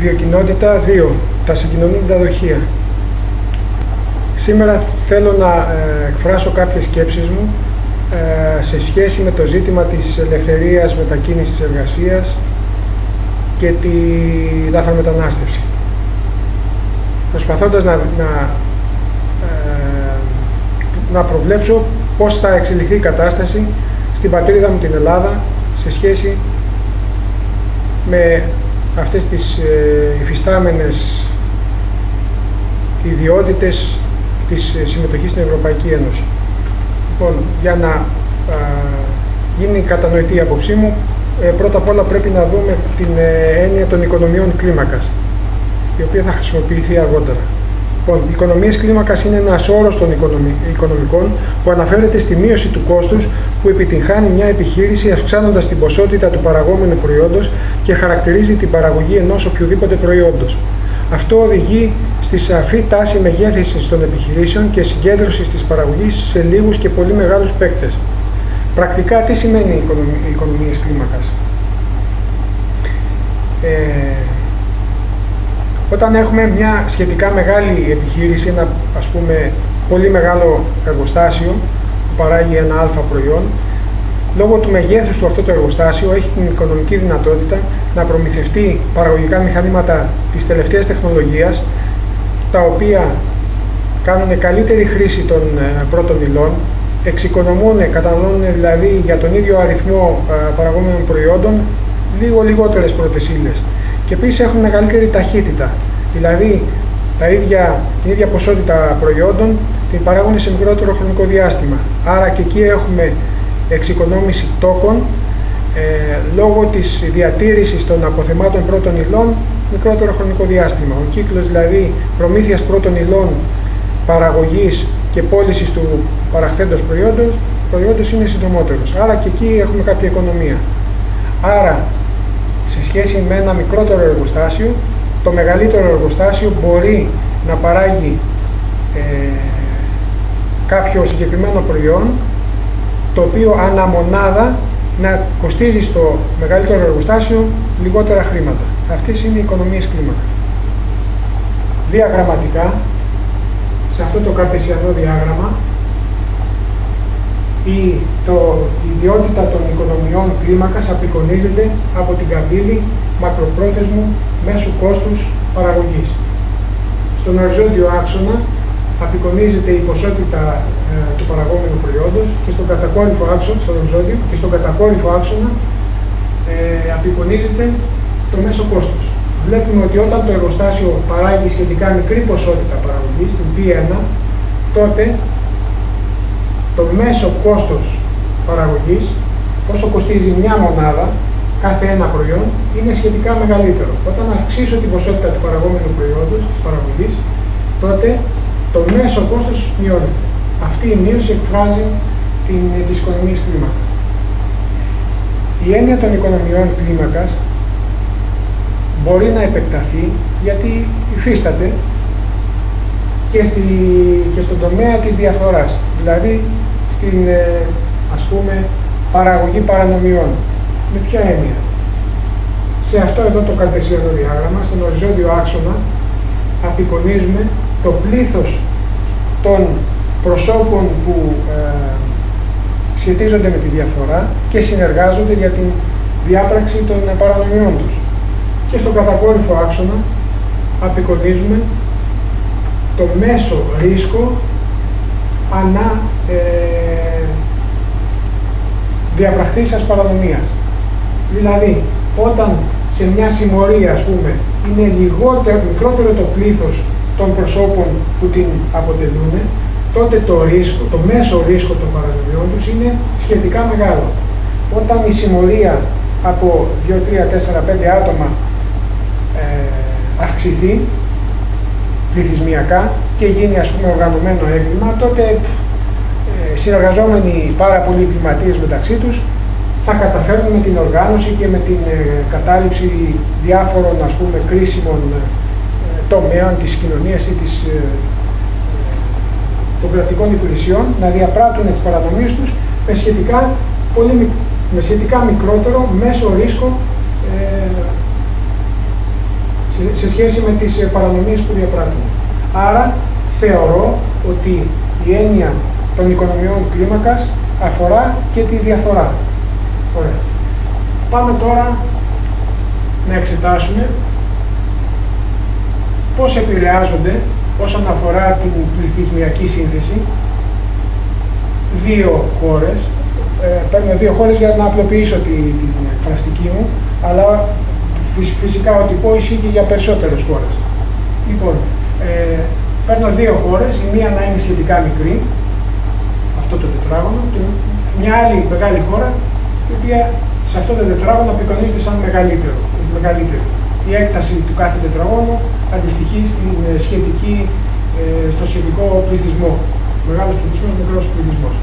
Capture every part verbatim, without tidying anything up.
βιοκοινότητα δύο. Τα συγκοινωνούντα δοχεία. Σήμερα θέλω να ε, εκφράσω κάποιες σκέψεις μου ε, σε σχέση με το ζήτημα της ελευθερίας μετακίνησης εργασίας και τη λαθρομετανάστευση. Προσπαθώντας να, να, ε, να προβλέψω πώς θα εξελιχθεί η κατάσταση στην πατρίδα μου την Ελλάδα σε σχέση με αυτές τις ε, υφιστάμενες ιδιότητες της συμμετοχής στην Ευρωπαϊκή Ένωση. Λοιπόν, για να α, γίνει κατανοητή η άποψή μου, ε, πρώτα απ' όλα πρέπει να δούμε την ε, έννοια των οικονομιών κλίμακας, η οποία θα χρησιμοποιηθεί αργότερα. Λοιπόν, οι οικονομίες κλίμακας είναι ένας όρος των οικονομικών που αναφέρεται στη μείωση του κόστους που επιτυγχάνει μια επιχείρηση αυξάνοντας την ποσότητα του παραγόμενου προϊόντος και χαρακτηρίζει την παραγωγή ενός οποιοδήποτε προϊόντος. Αυτό οδηγεί στη σαφή τάση μεγέθυνσης των επιχειρήσεων και συγκέντρωσης της παραγωγής σε λίγους και πολύ μεγάλους παίκτες. Πρακτικά, τι σημαίνει οι οικονομίες κλίμακας? Ε, όταν έχουμε μια σχετικά μεγάλη επιχείρηση, ένα ας πούμε πολύ μεγάλο εργοστάσιο που παράγει ένα αλφα προϊόν, λόγω του μεγέθους του αυτό το εργοστάσιο έχει την οικονομική δυνατότητα να προμηθευτεί παραγωγικά μηχανήματα της τελευταίας τεχνολογίας, τα οποία κάνουν καλύτερη χρήση των ε, πρώτων υλών, εξοικονομούν, καταναλώνουν δηλαδή για τον ίδιο αριθμό ε, παραγόμενων προϊόντων λίγο λιγότερες πρώτες ύλες. Και επίσης έχουν μεγαλύτερη ταχύτητα, δηλαδή τα ίδια, την ίδια ποσότητα προϊόντων την παράγουν σε μικρότερο χρονικό διάστημα. Άρα και εκεί έχουμε εξοικονόμηση τόκων ε, λόγω της διατήρησης των αποθεμάτων πρώτων υλών μικρότερο χρονικό διάστημα. Ο κύκλος δηλαδή προμήθειας πρώτων υλών, παραγωγής και πώλησης του παραχθέντος προϊόντος, προϊόντος είναι συντομότερος. Άρα και εκεί έχουμε κάποια οικονομία. Άρα, σε σχέση με ένα μικρότερο εργοστάσιο, το μεγαλύτερο εργοστάσιο μπορεί να παράγει ε, κάποιο συγκεκριμένο προϊόν, το οποίο ανά μονάδα να κοστίζει στο μεγαλύτερο εργοστάσιο λιγότερα χρήματα. Αυτές είναι οι οικονομίες κλίμακας. Διαγραμματικά, σε αυτό το καρτεσιανό διάγραμμα, η, το, η ιδιότητα των οικονομιών κλίμακας απεικονίζεται από την καμπύλη μακροπρόθεσμου μέσου κόστους παραγωγής. Στον οριζόντιο άξονα απεικονίζεται η ποσότητα ε, του παραγόμενου προϊόντος και στον κατακόρυφο άξονα, στον οριζόντιο, και στον κατακόρυφο άξονα ε, απεικονίζεται το μέσο κόστος. Βλέπουμε ότι όταν το εργοστάσιο παράγει σχετικά μικρή ποσότητα παραγωγής, την πι ένα, τότε το μέσο κόστος παραγωγής, πόσο κοστίζει μια μονάδα, κάθε ένα προϊόν, είναι σχετικά μεγαλύτερο. Όταν αυξήσω την ποσότητα του παραγόμενου προϊόντος, της παραγωγής, τότε το μέσο κόστος μειώνεται. Αυτή η μείωση εκφράζει την, τις οικονομίες κλίμακας. Η έννοια των οικονομιών κλίμακας μπορεί να επεκταθεί γιατί υφίσταται και, στη, και στον τομέα της διαφθοράς, δηλαδή στην ε, ας πούμε παραγωγή παρανομιών. Με ποια έννοια? Σε αυτό εδώ το καρτεσιανό διάγραμμα, στον οριζόντιο άξονα, απεικονίζουμε το πλήθος των προσώπων που ε, σχετίζονται με τη διαφθορά και συνεργάζονται για την διάπραξη των παρανομιών τους. Και στον κατακόρυφο άξονα απεικονίζουμε το μέσο ρίσκο ανά ε, διαπραχθήσας παρανομίας. Δηλαδή, όταν σε μια συμμορία, ας πούμε, είναι λιγότερο, μικρότερο το πλήθος των προσώπων που την αποτελούν, τότε το ρίσκο, το μέσο ρίσκο των παρανομιών τους είναι σχετικά μεγάλο. Όταν η συμμορία από δύο, τρία, τέσσερα, πέντε άτομα ε, αυξηθεί πληθυσμιακά και γίνει, ας πούμε, οργανωμένο έγκλημα, τότε ε, συνεργαζόμενοι πάρα πολλοί εγκληματίες μεταξύ τους θα καταφέρουν με την οργάνωση και με την ε, κατάληψη διάφορων, ας πούμε, κρίσιμων ε, τομέων της κοινωνίας ή της, ε, των κρατικών υπηρεσιών να διαπράττουν τις παρανομίες τους με σχετικά, πολύ, με σχετικά μικρότερο μέσο ρίσκο, ε, σε, σε σχέση με τις παρανομίες που διαπράττουν. Άρα θεωρώ ότι η έννοια των οικονομιών κλίμακας αφορά και τη διαφθορά. Ωραία. Πάμε τώρα να εξετάσουμε πώς επηρεάζονται όσον αφορά την πληθυσμιακή σύνθεση δύο χώρες. Ε, παίρνω δύο χώρες για να απλοποιήσω την, την εκφραστική μου, αλλά φυσικά ό,τι πω ισχύει και για περισσότερες χώρες. Λοιπόν, ε, παίρνω δύο χώρες, η μία να είναι σχετικά μικρή, αυτό το τετράγωνο, και μια άλλη μεγάλη χώρα, η οποία σε αυτό το τετράγωνο απεικονίζεται σαν μεγαλύτερο, μεγαλύτερο. Η έκταση του κάθε τετραγώνου αντιστοιχεί στην σχετική, ε, στο σχετικό πληθυσμό. Μεγάλος πληθυσμός, μικρός πληθυσμός.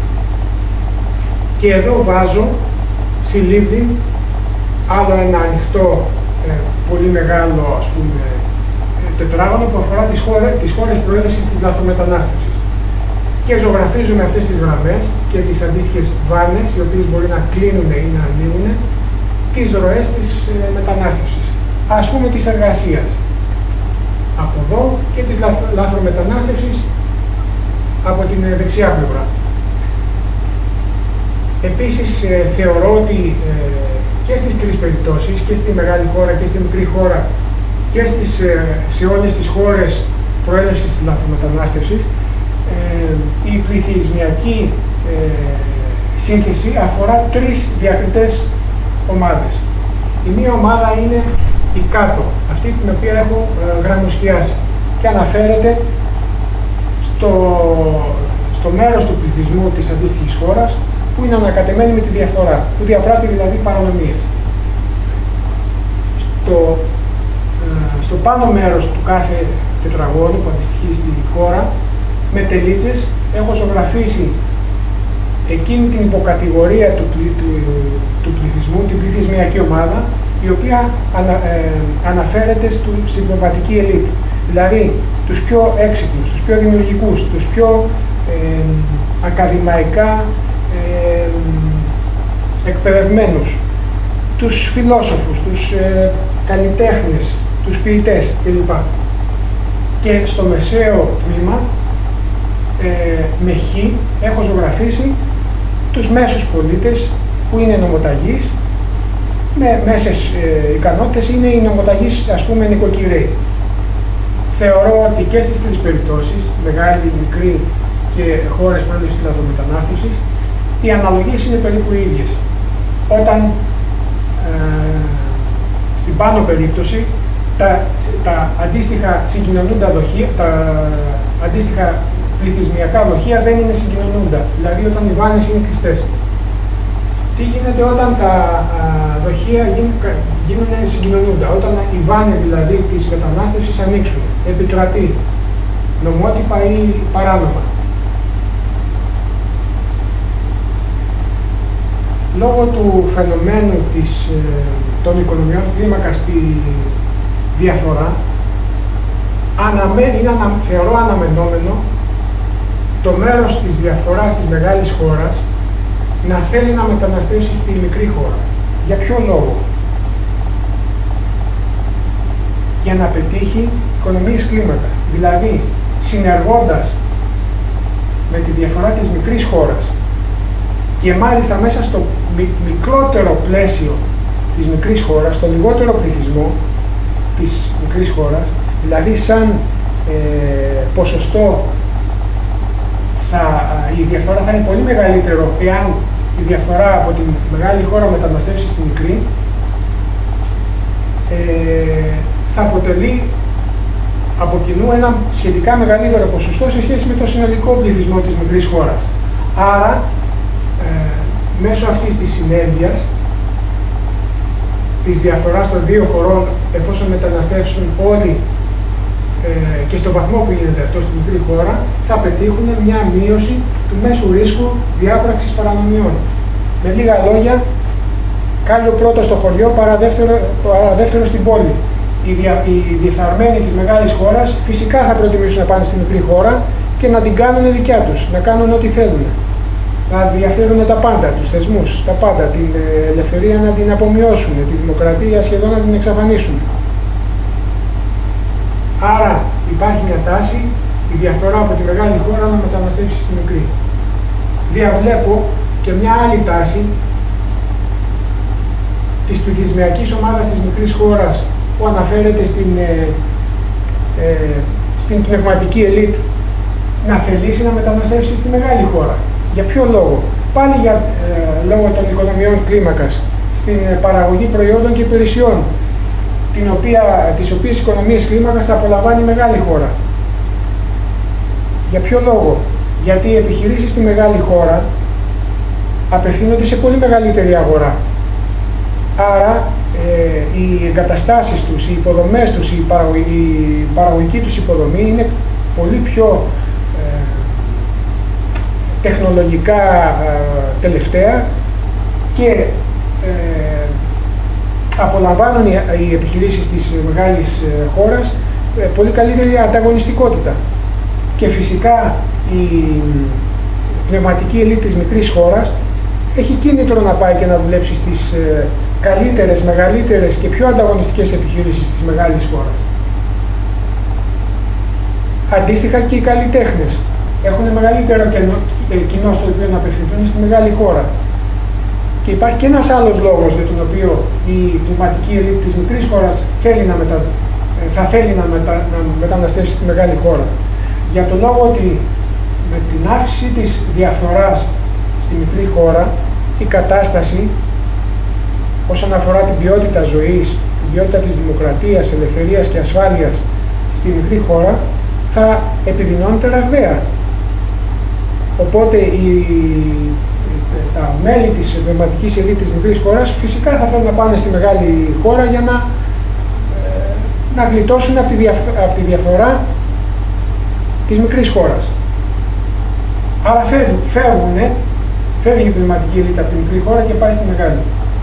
Και εδώ βάζω συλλήβδη άλλο ένα ανοιχτό, ε, πολύ μεγάλο, ας πούμε, τετράγωνο που αφορά τις χώρες, τις χώρες προέλευσης της λαθρομετανάστευσης. Και ζωγραφίζουμε αυτές τις γραμμές και τις αντίστοιχες βάνες, οι οποίες μπορεί να κλείνουν ή να ανοίγουν, τις ροές της ε, μετανάστευσης. Ας πούμε της εργασίας. Από εδώ και της λαθρομετανάστευσης από την δεξιά πλευρά. Επίσης, ε, θεωρώ ότι ε, και στις τρεις περιπτώσεις, και στη μεγάλη χώρα και στη μικρή χώρα και στις, ε, σε όλες τις χώρες προέλευσης της λαθρομετανάστευσης, ε, η πληθυσμιακή ε, σύνθεση αφορά τρεις διακριτές ομάδες. Η μία ομάδα είναι η κάτω, αυτή την οποία έχω ε, γραμμοσκιάσει και αναφέρεται στο, στο μέρος του πληθυσμού της αντίστοιχης χώρας που είναι ανακατεμένη με τη διαφθορά, που διαπράττει δηλαδή παρανομίες. Στο, ε, στο πάνω μέρος του κάθε τετραγώνου που αντιστοιχεί στη χώρα, με τελίτσες, έχω ζωγραφίσει εκείνη την υποκατηγορία του, του, του πληθυσμού, την πληθυσμιακή ομάδα, η οποία ανα, ε, αναφέρεται στο, στην πνευματική ελίτ. Δηλαδή, τους πιο έξυπνους, τους πιο δημιουργικούς, τους πιο ε, ακαδημαϊκά ε, εκπαιδευμένους, τους φιλόσοφους, τους ε, καλλιτέχνες, τους ποιητές κλπ. Και στο μεσαίο τμήμα, ε, με χ, έχω ζωγραφίσει τους μέσους πολίτες που είναι νομοταγείς, με μέσες ε, ικανότητες, είναι οι νομοταγείς, ας πούμε, νοικοκυρέοι. Θεωρώ ότι και στις τρεις περιπτώσεις, μεγάλη, μικρή και χώρες προέλευσης της λαθρομετανάστευσης, οι αναλογίες είναι περίπου οι ίδιες. Όταν ε, στην πάνω περίπτωση τα, τα αντίστοιχα συγκοινωνούντα δοχεία, τα αντίστοιχα πληθυσμιακά δοχεία δεν είναι συγκοινωνούντα, δηλαδή όταν οι βάνες είναι κλειστές. Τι γίνεται όταν τα α, δοχεία γίνουν, γίνουν συγκοινωνούντα, όταν οι βάνες δηλαδή της μετανάστευσης ανοίξουν, επικρατεί νομότυπα ή παράνομα. Λόγω του φαινομένου της, ε, των οικονομιών κλίμακα στη διαφθορά, αναμέ, είναι, ανα, θεωρώ αναμενόμενο το μέρος της διαφθοράς της μεγάλης χώρας να θέλει να μεταναστεύσει στη μικρή χώρα. Για ποιο λόγο? Για να πετύχει οικονομίες κλίμακας. Δηλαδή, συνεργώντας με τη διαφορά της μικρής χώρας και μάλιστα μέσα στο μικρότερο πλαίσιο της μικρής χώρας, στο λιγότερο πληθυσμό της μικρής χώρας, δηλαδή σαν ε, ποσοστό θα, η διαφορά θα είναι πολύ μεγαλύτερο εάν η διαφορά από τη μεγάλη χώρα μεταναστεύσει στη μικρή, ε, θα αποτελεί από κοινού ένα σχετικά μεγαλύτερο ποσοστό σε σχέση με το συνολικό πληθυσμό της μικρής χώρας. Άρα, ε, μέσω αυτής της συνέργειας, της διαφοράς των δύο χωρών, εφόσον μεταναστεύσουν όλοι ε, και στον βαθμό που γίνεται αυτό στη μικρή χώρα, θα πετύχουν μια μείωση του μέσου ρίσκου διάπραξης παρανομιών. Με λίγα λόγια, κάλιο πρώτο στο χωριό παρά δεύτερο, παρά δεύτερο στην πόλη. Οι, δια, οι διεφθαρμένοι της μεγάλης χώρας φυσικά θα προτιμήσουν να πάνε στη μικρή χώρα και να την κάνουν δικιά τους, να κάνουν ό,τι θέλουν. Να διαφέρουν τα πάντα, τους θεσμούς, τα πάντα, την ελευθερία να την απομειώσουν, τη δημοκρατία σχεδόν να την εξαφανίσουν. Άρα υπάρχει μια τάση, η διαφορά από τη μεγάλη χώρα να μεταναστεύσει στη μικρή. Διαβλέπω και μια άλλη τάση της πληθυσμιακής ομάδας της μικρής χώρας που αναφέρεται στην, ε, ε, στην πνευματική ελίτ να θελήσει να μεταναστεύσει στη μεγάλη χώρα. Για ποιο λόγο? Πάλι για ε, λόγω των οικονομιών κλίμακας, στην ε, παραγωγή προϊόντων και υπηρεσιών, την οποία, τις οποίες οικονομίες κλίμακας θα απολαμβάνει η μεγάλη χώρα. Για ποιο λόγο? Γιατί οι επιχειρήσεις στη μεγάλη χώρα απευθύνονται σε πολύ μεγαλύτερη αγορά. Άρα ε, οι εγκαταστάσεις τους, οι υποδομές τους, η, παραγω, η παραγωγική τους υποδομή είναι πολύ πιο ε, τεχνολογικά ε, τελευταία και ε, απολαμβάνουν οι, οι επιχειρήσεις της μεγάλης ε, χώρας ε, πολύ καλύτερη ανταγωνιστικότητα. Και φυσικά η πνευματική ελίτ της μικρής χώρας έχει κίνητρο να πάει και να δουλέψει στις ε, καλύτερες, μεγαλύτερες και πιο ανταγωνιστικές επιχειρήσεις της μεγάλης χώρας. Αντίστοιχα και οι καλλιτέχνες έχουν μεγαλύτερο κοινό στο οποίο να απευθυνθούν στη μεγάλη χώρα. Και υπάρχει και ένας άλλος λόγος για τον οποίο η πνευματική ελίτ της μικρής χώρας θέλει να μετα... θα θέλει να, μετα... να μεταναστεύσει στη μεγάλη χώρα. Για τον λόγο ότι με την αύξηση της διαφθοράς στη μικρή χώρα, η κατάσταση όσον αφορά την ποιότητα ζωής, την ποιότητα της δημοκρατίας, ελευθερίας και ασφάλειας στη μικρή χώρα θα επιδεινώνεται ραγδαία. Οπότε οι, τα μέλη της πνευματικής ελίτ της μικρής χώρας φυσικά θα θέλουν να πάνε στη μεγάλη χώρα για να, ε, να γλιτώσουν από τη, διαφ, από τη διαφορά της μικρής χώρας. Άρα φεύγουν, φεύγουνε, φεύγει η πνευματική ελίτ από τη μικρή χώρα και πάει στη μεγάλη.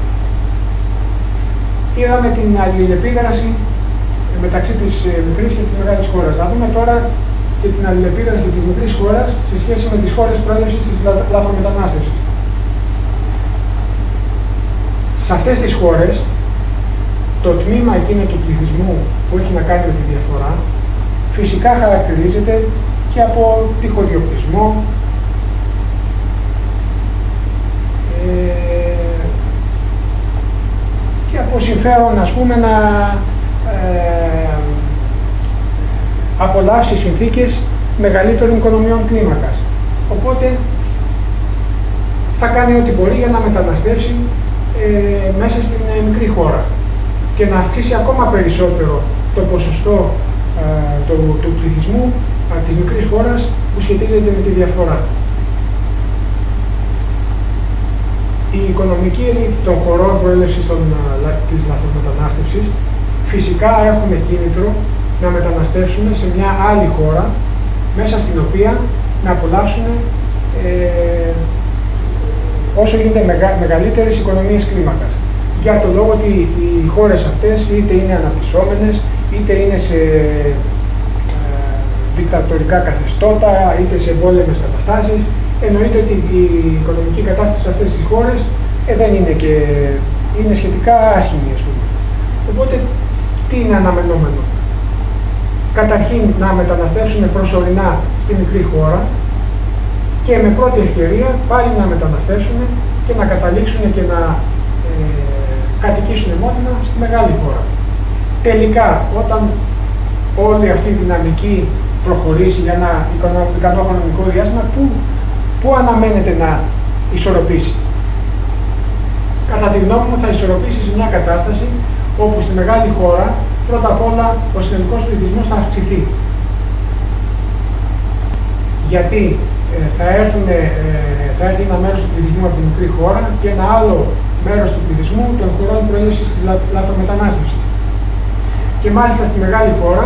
Είδαμε την αλληλεπίδραση μεταξύ της μικρής και της μεγάλης χώρας. Να δούμε τώρα και την αλληλεπίδραση της μικρής χώρας σε σχέση με τις χώρες προέλευσης της λαθρομετανάστευσης. Σε αυτές τις χώρες, το τμήμα εκείνο του πληθυσμού που έχει να κάνει με τη διαφορά, φυσικά χαρακτηρίζεται και από τυχοδιοκτισμό, ε, και από συμφέρον, ας πούμε, να ε, απολαύσει συνθήκες μεγαλύτερων οικονομιών κλίμακας. Οπότε θα κάνει ό,τι μπορεί για να μεταναστεύσει ε, μέσα στην ε, μικρή χώρα και να αυξήσει ακόμα περισσότερο το ποσοστό ε, το, του πληθυσμού ε, της μικρής χώρας που σχετίζεται με τη διαφορά. Η οικονομική ελίτ των χωρών προέλευσης της λαθρομετανάστευσης φυσικά έχουν κίνητρο να μεταναστεύσουν σε μια άλλη χώρα μέσα στην οποία να απολαύσουν ε, όσο γίνεται μεγα, μεγαλύτερες οικονομίες κλίμακας. Για το λόγο ότι οι χώρες αυτές είτε είναι αναπτυσσόμενες, είτε είναι σε ε, δικτατορικά καθεστώτα, είτε σε εμπόλεμες καταστάσεις. Εννοείται ότι η οικονομική κατάσταση σε αυτές τις χώρες ε, δεν είναι και είναι σχετικά άσχημη, ας πούμε. Οπότε, τι είναι αναμενόμενο? Καταρχήν να μεταναστεύσουν προσωρινά στη μικρή χώρα και με πρώτη ευκαιρία πάλι να μεταναστεύσουν και να καταλήξουν και να ε, κατοικήσουν μόνιμα στη μεγάλη χώρα. Τελικά, όταν όλη αυτή η δυναμική προχωρήσει για ένα ικανό χρονικό διάστημα, που Πού αναμένεται να ισορροπήσει? Κατά τη γνώμη μου θα ισορροπήσει σε μια κατάσταση όπου στη μεγάλη χώρα πρώτα απ' όλα ο συνολικός πληθυσμός θα αυξηθεί. Γιατί ε, θα, έρθουν, ε, θα έρθει ένα μέρος του πληθυσμού από τη μικρή χώρα και ένα άλλο μέρος του πληθυσμού των χωρών προέλευσης της λα, λαθρομετανάστευσης. Και μάλιστα στη μεγάλη χώρα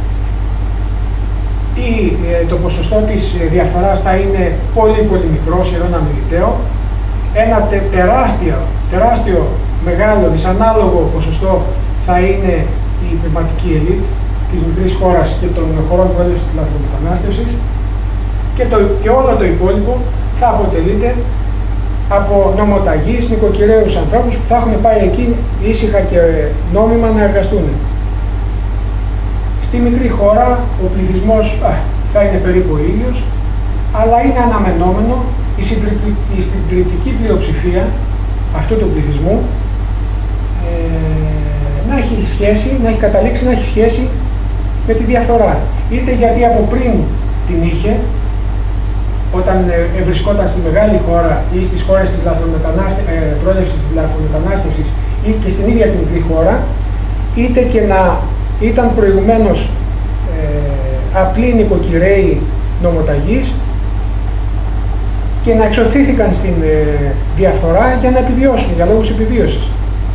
ή ε, το ποσοστό της ε, διαφοράς θα είναι πολύ πολύ μικρό, σχεδόν αμεληταίο. Ένα τε, τεράστιο, τεράστιο μεγάλο δυσανάλογο ποσοστό θα είναι η πνευματική ελίτ της μικρής χώρας και των χωρών προέλευσης της λαθρομετανάστευσης και, το, και όλο το υπόλοιπο θα αποτελείται από νομοταγείς, νοικοκυρέους ανθρώπους που θα έχουν πάει εκεί ήσυχα και νόμιμα να εργαστούν. Στη μικρή χώρα ο πληθυσμός α, θα είναι περίπου ο ίδιος, αλλά είναι αναμενόμενο η συντριπτική πλειοψηφία αυτού του πληθυσμού ε, να έχει σχέση, να έχει καταλήξει να έχει σχέση με τη διαφθορά. Είτε γιατί από πριν την είχε, όταν ε, βρισκόταν στη μεγάλη χώρα ή στις χώρες της ε, πρόλευσης της λαθρομετανάστευσης ή και στην ίδια την μικρή χώρα, είτε και να ήταν προηγουμένως ε, απλοί νοικοκυρέοι νομοταγείς και να εξωθήθηκαν στην ε, διαφθορά για να επιβιώσουν, για λόγους επιβίωσης.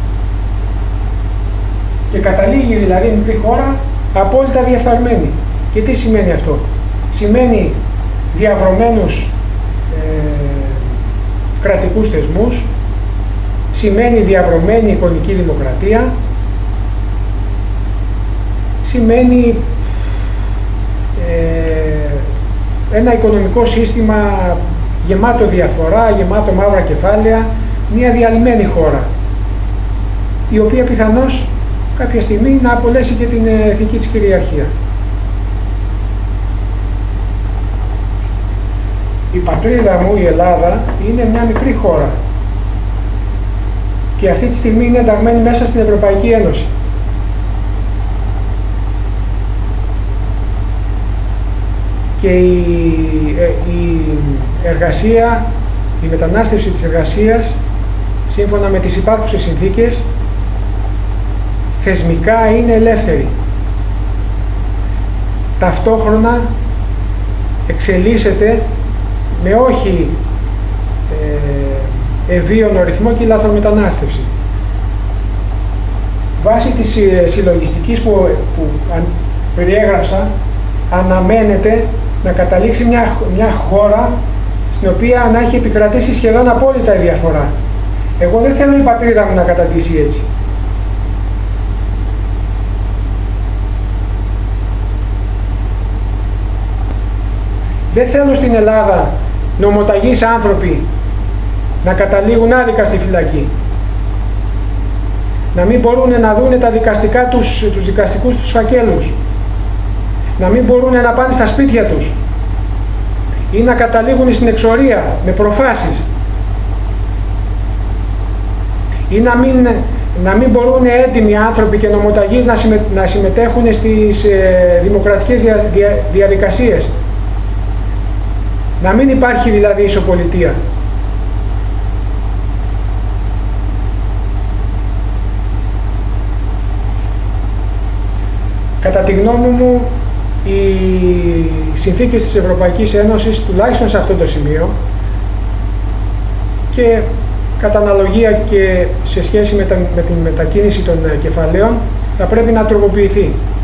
Και καταλήγει δηλαδή η μικρή χώρα απόλυτα διαφθαρμένη. Και τι σημαίνει αυτό? Σημαίνει διαβρωμένους ε, κρατικούς θεσμούς, σημαίνει διαβρωμένη εικονική δημοκρατία, σημαίνει ε, ένα οικονομικό σύστημα γεμάτο διαφορά, γεμάτο μαύρα κεφάλαια, μια διαλυμένη χώρα, η οποία πιθανώς κάποια στιγμή να απολέσει και την εθνική της κυριαρχία. Η πατρίδα μου, η Ελλάδα, είναι μια μικρή χώρα και αυτή τη στιγμή είναι ενταγμένη μέσα στην Ευρωπαϊκή Ένωση. Και η, ε, η εργασία, η μετανάστευση της εργασίας, σύμφωνα με τις υπάρχουσες συνθήκες, θεσμικά είναι ελεύθερη. Ταυτόχρονα εξελίσσεται με όχι ε, ευίωνο ρυθμό και λαθρομετανάστευση. Βάσει της συλλογιστικής που, που περιέγραψα, αναμένεται να καταλήξει μια, μια χώρα στην οποία να έχει επικρατήσει σχεδόν απόλυτα η διαφορά. Εγώ δεν θέλω η πατρίδα μου να καταντήσει έτσι. Δεν θέλω στην Ελλάδα νομοταγείς άνθρωποι να καταλήγουν άδικα στη φυλακή. Να μην μπορούν να δούνε τα δικαστικά τους, τους δικαστικούς τους φακέλους. Να μην μπορούν να πάνε στα σπίτια τους ή να καταλήγουν στην εξορία με προφάσεις ή να μην, να μην μπορούν έντιμοι άνθρωποι και νομοταγείς να, συμμε, να συμμετέχουν στις ε, δημοκρατικές δια, δια, διαδικασίες. Να μην υπάρχει δηλαδή ισοπολιτεία. Κατά τη γνώμη μου, οι συνθήκες της Ευρωπαϊκής Ένωσης, τουλάχιστον σε αυτό το σημείο, και κατά αναλογία και σε σχέση με, τα, με την μετακίνηση των κεφαλαίων, θα πρέπει να τροποποιηθεί.